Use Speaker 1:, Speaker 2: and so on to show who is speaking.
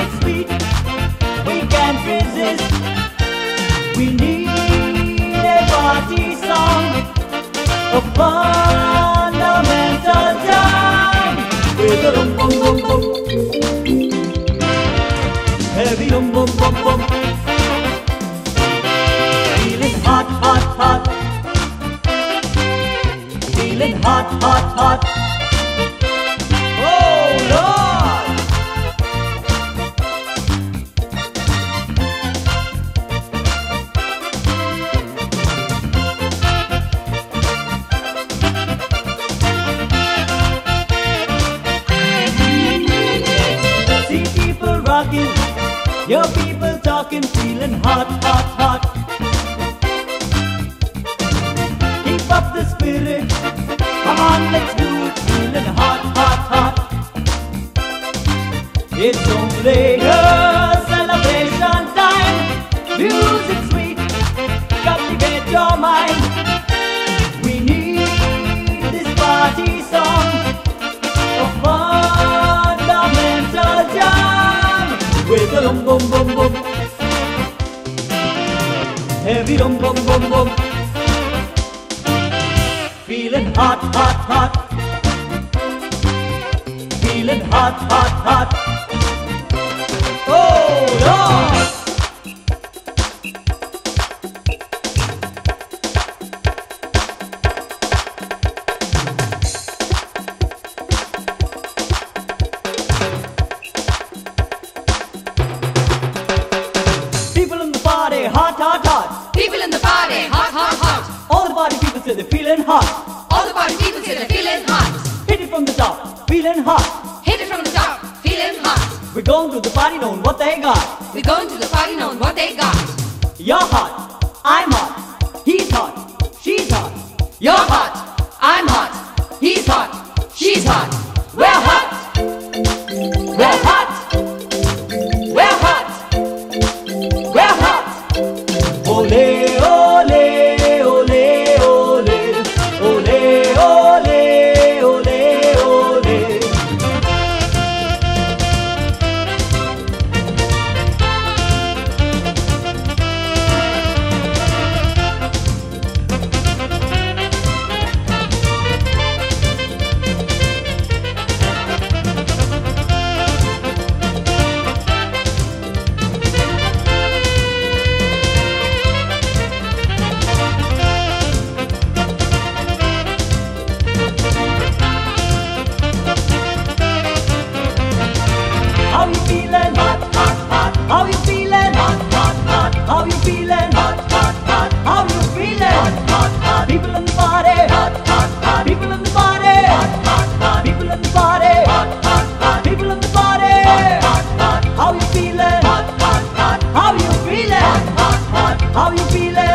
Speaker 1: Music's sweet, we can't resist. We need a party song, a fundamental jam with a boom boom boom boom, heavy boom boom boom boom. Feeling hot, hot, hot. Feeling hot, hot, hot. Oh Lord! See people rocking, your people talking, feeling hot, hot, hot. Keep up the spirit. Come on, let's do it, feeling hot, hot, hot. It's only a celebration time. Music sweet, captivate your mind. We need this party song, a fundamental jam with a boom boom boom boom, heavy boom boom boom boom. Feeling hot, hot, hot. Feeling hot, hot, hot. Oh Lord! People in the party, hot, hot, hot.
Speaker 2: People in the party, hot, hot, hot.
Speaker 1: All the party people say they're feeling hot.
Speaker 2: All the party people say they're feeling hot.
Speaker 1: Hit it from the top, feeling hot.
Speaker 2: Hit it from the top, feeling hot.
Speaker 1: We're going to the party knowing what they got.
Speaker 2: We're going to the party knowing what they got.
Speaker 1: You're hot, I'm hot. He's hot, she's hot.
Speaker 2: You're hot, I'm hot. He's hot, she's hot. We're hot. We're hot. We're hot. We're hot.
Speaker 1: Ole, ole, ole, ole. Ole, ole, ole, ole. How you feeling? Hot, hot, hot. How you feeling? Hot, hot, hot. How you feeling? Hot, hot, hot. How you feeling? Hot, hot, hot. People in the party. Hot, hot, hot. People in the party. Hot, hot, hot. People in the party. Hot, hot, hot. People in the party. Hot, hot, hot. How you feeling? Hot, hot, hot. How you feeling? Hot, hot, hot. How you feeling?